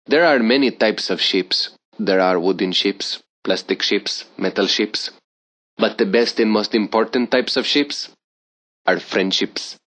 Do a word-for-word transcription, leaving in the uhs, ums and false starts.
There are many types of ships. There are wooden ships, plastic ships, metal ships. But the best and most important types of ships are friendships.